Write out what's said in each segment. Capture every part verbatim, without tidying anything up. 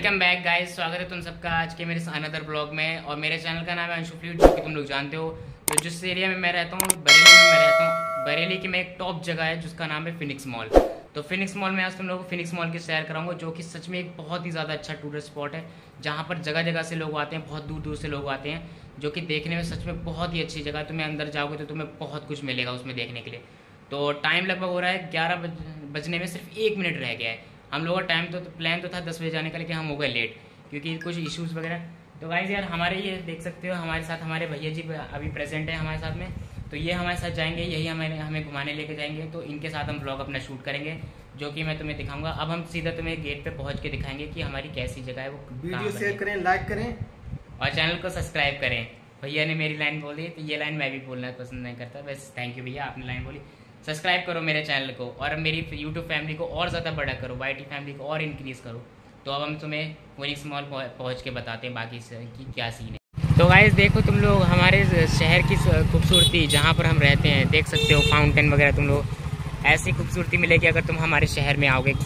Welcome back guys, स्वागत है तुम सबका आज के मेरे अनदर ब्लॉग में। और मेरे चैनल का नाम है अंशु फ्लूइड, जो कि तुम लोग जानते हो। तो जिस एरिया में मैं रहता हूँ, बरेली में मैं रहता हूँ, बरेली की में एक टॉप जगह है जिसका नाम है फिनिक्स मॉल। तो फिनिक्स मॉल में आज तुम लोगों को फिनिक्स मॉल की सैर कराऊंगा, जो कि सच में एक बहुत ही ज़्यादा अच्छा टूरिस्ट स्पॉट है, जहाँ पर जगह जगह से लोग आते हैं, बहुत दूर दूर से लोग आते हैं, जो कि देखने में सच में बहुत ही अच्छी जगह है। तुम्हें अंदर जाओगे तो तुम्हें बहुत कुछ मिलेगा उसमें देखने के लिए। तो टाइम लगभग हो रहा है ग्यारह बजने में सिर्फ एक मिनट रह गया है। हम लोगों का टाइम तो प्लान तो था दस बजे जाने का, लेकिन हम हो गए लेट क्योंकि कुछ इश्यूज़ वगैरह। तो गाइस यार, हमारे ये देख सकते हो, हमारे साथ हमारे भैया जी अभी प्रेजेंट है हमारे साथ में। तो ये हमारे साथ जाएंगे, यही हमें हमें घुमाने लेके जाएंगे। तो इनके साथ हम ब्लॉग अपना शूट करेंगे, जो कि मैं तुम्हें दिखाऊंगा। अब हम सीधा तुम्हें गेट पे पहुंच के दिखाएंगे कि हमारी कैसी जगह है, वो वीडियो शेयर करें, लाइक करें और चैनल को सब्सक्राइब करें। भैया ने मेरी लाइन बोली, तो ये लाइन मैं भी बोलना पसंद नहीं करता। बस थैंक यू भैया, आपने लाइन बोली। सब्सक्राइब करो मेरे चैनल को और मेरी यूट्यूब फैमिली को और ज़्यादा बड़ा करो, वाई टी फैमिली को और इंक्रीज़ करो। तो अब हम तुम्हें फिनिक्स मॉल पहुंच के बताते हैं बाकी से कि क्या सीन है। तो गाइस देखो तुम लोग, हमारे शहर की खूबसूरती जहाँ पर हम रहते हैं, देख सकते हो फाउंटेन वगैरह। तुम लोग ऐसी खूबसूरती मिलेगी अगर तुम हमारे शहर में आओगे।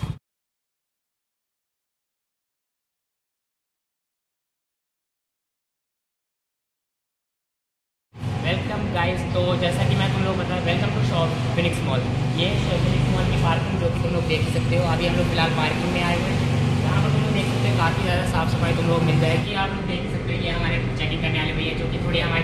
Welcome guys. तो जैसा कि मैं तुम लोग बताया, welcome to shop Phoenix mall. ये फिनिक्स मॉल की पार्किंग जो कि तुम लोग देख सकते हो। अभी हम लोग फिलहाल पार्किंग में आए हुए हैं, यहाँ पर तुम लोग देख सकते हो काफ़ी ज़्यादा साफ़ सफाई तुम लोग मिल जाएगी। आप लोग देख सकते हो ये हमारे चेकिंग करने वाले भैया, जो कि थोड़ी हमारे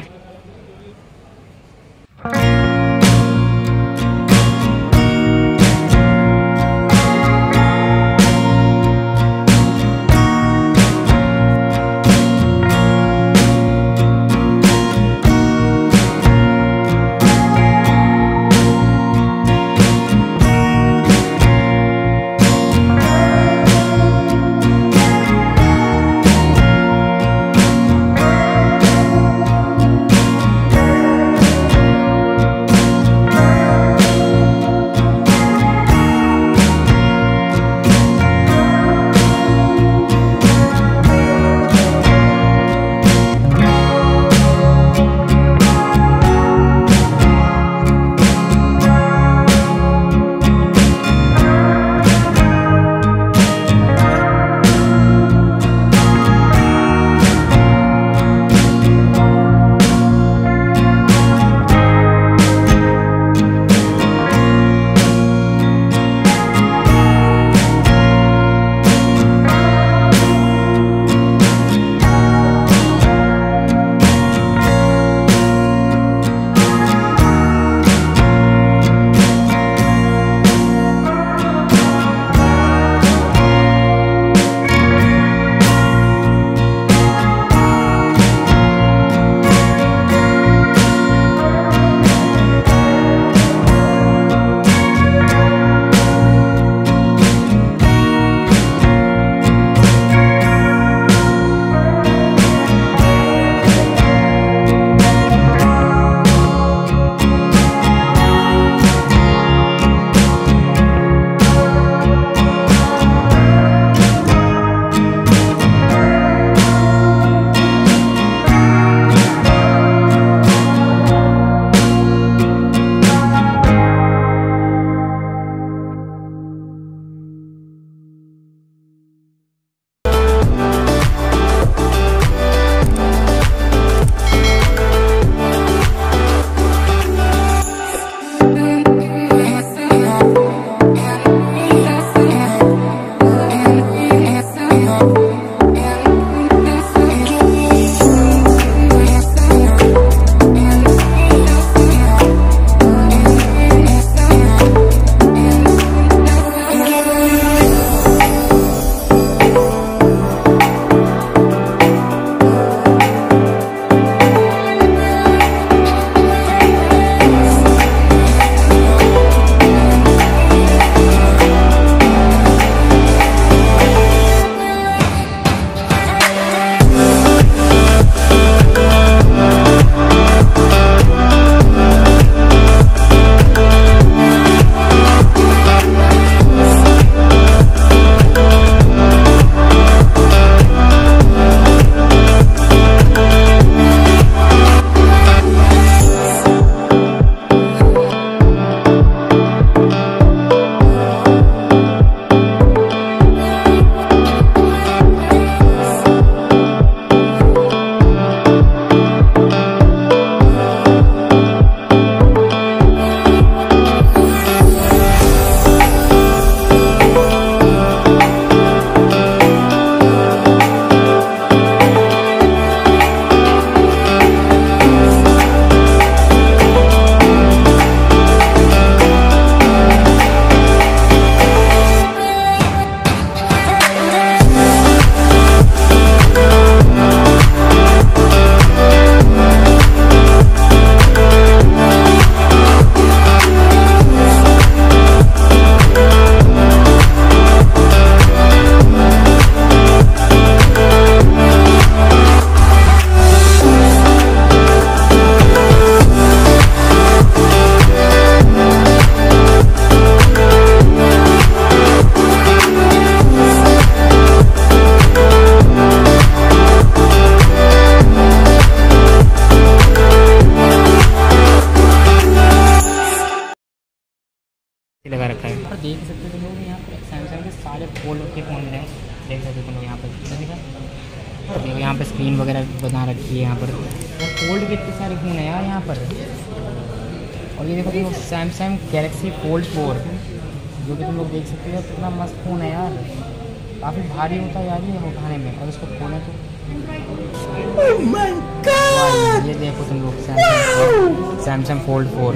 सकते हो तुम लोग यहाँ पर सैमसंग के सारे फोल्ड के फ़ोन हैं, देख सकते हो तुम लोग यहाँ पर कितना दिखा, देखो यहाँ पर स्क्रीन वगैरह बना रखी है यहाँ पर, फोल्ड के इतने सारे फ़ोन है यार यहाँ पर। और ये देखो देखो सैमसंग गैलेक्सी फोल्ड फोर, जो कि तुम लोग देख सकते हो कितना मस्त फ़ोन है यार, काफ़ी भारी होता है यार ये उठाने में, और इसको खोलें तो oh my God! ये देखो तुम लोग सैमसंग सैमसंग फोल्ड फोर,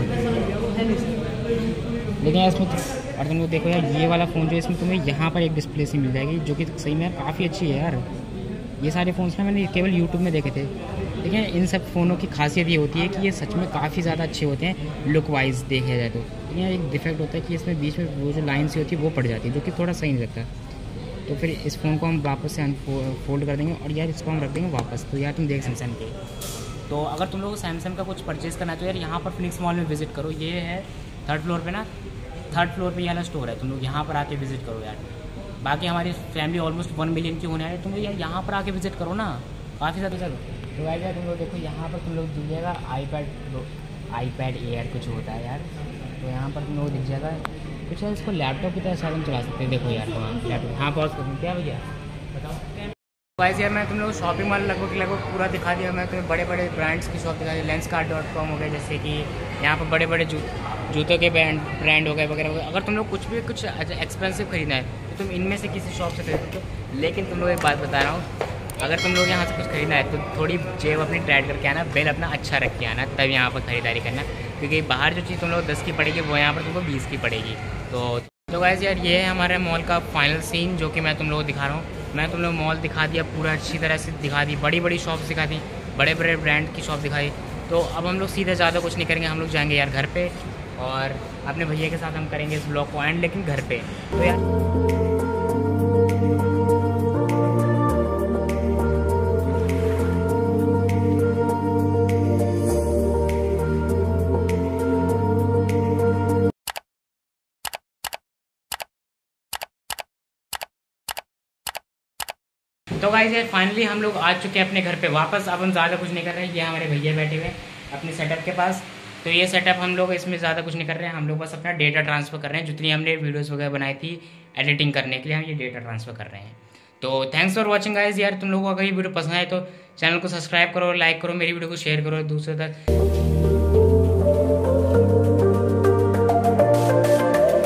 लेकिन इसमें और तुम लोग देखो यार ये वाला फ़ोन जो इसमें तुम्हें यहाँ पर एक डिस्प्ले सी मिल जाएगी, जो कि सही में यार काफ़ी अच्छी है यार। ये सारे फ़ोन्स में मैंने केवल यूट्यूब में देखे थे, लेकिन इन सब फ़ोनों की खासियत ये होती है कि ये सच में काफ़ी ज़्यादा अच्छे होते हैं लुक वाइज देखा जाए तो। लेकिन एक डिफेक्ट होता है कि इसमें बीच में वो जो लाइन सी होती है वो पड़ जाती है, जो कि थोड़ा सही नहीं लगता। तो फिर इस फ़ोन को हम वापस से फोल्ड कर देंगे और यार इसको हम रख देंगे वापस। तो यार तुम देख सैमसंग के, तो अगर तुम लोग सैमसंग का कुछ परचेज़ करना है तो यार यहाँ पर फिनिक्स मॉल में विजिट करो। ये है थर्ड फ्लोर पे ना, थर्ड फ्लोर पे ये वाला स्टोर है, तुम लोग यहाँ पर आके विजिट करो यार। बाकी हमारी फैमिली ऑलमोस्ट वन मिलियन की होने है, तुम लोग यार यहाँ पर आके विजिट करो ना, काफ़ी ज़्यादा। चलो तो गाइस यार तुम लोग देखो यहाँ पर तुम लोग दिख जाएगा आईपैड आईपैड एयर कुछ होता है यार, तो यहाँ पर तुम लोग दिख जाएगा कुछ यार, इसको लैपटॉप की तरह शायद हम चला सकते हैं। देखो यार लैपटॉप हाँ पॉज कर दूँ क्या भैया बताओ। गाइस यार मैं तुम लोग शॉपिंग मॉल लगभग लगभग पूरा दिखा दिया, मैं तुम्हें बड़े बड़े ब्रांड्स की शॉप दिखा दी, लेंस कार्ड डॉट कॉम हो गया, जैसे कि यहाँ पर बड़े बड़े जू जूतों के ब्रांड ब्रांड हो गए वगैरह वगैरह। अगर तुम लोग कुछ भी कुछ एक्सपेंसिव खरीदना है तो तुम इनमें से किसी शॉप से खरीद सकते हो। लेकिन तुम लोग एक बात बता रहा हूँ, अगर तुम लोग यहाँ से कुछ खरीदना है तो थोड़ी जेब अपनी टाइट करके आना, बिल अपना अच्छा रख के आना, तब यहाँ पर खरीदारी करना, क्योंकि बाहर जो चीज़ तुम लोग दस की पड़ेगी वो यहाँ पर तुमको बीस की पड़ेगी। तो तो गाइस यार ये है हमारे मॉल का फाइनल सीन, जो कि मैं तुम लोग दिखा रहा हूँ। मैं तुम लोग मॉल दिखा दिया पूरा अच्छी तरह से दिखा दी, बड़ी बड़ी शॉप्स दिखा दी, बड़े बड़े ब्रांड की शॉप दिखाई। तो अब हम लोग सीधे ज़्यादा कुछ नहीं करेंगे, हम लोग जाएंगे यार घर पे और अपने भैया के साथ हम करेंगे इस ब्लॉग को एंड, लेकिन घर पे। तो यार तो गाइस यार फाइनली हम लोग आ चुके हैं अपने घर पे वापस। अब हम ज़्यादा कुछ नहीं कर रहे हैं, ये हमारे भैया बैठे हुए हैं अपने सेटअप के पास। तो ये सेटअप हम लोग इसमें ज़्यादा कुछ नहीं कर रहे हैं, हम लोग बस अपना डेटा ट्रांसफ़र कर रहे हैं, जितनी हमने वीडियोस वगैरह बनाई थी एडिटिंग करने के लिए हम ये डेटा ट्रांसफ़र कर रहे हैं। तो थैंक्स फॉर वॉचिंग गाइस। यार तुम लोगों को अगर ये वीडियो पसंद आए तो चैनल को सब्सक्राइब करो, लाइक करो, मेरी वीडियो को शेयर करो दूसरों तक।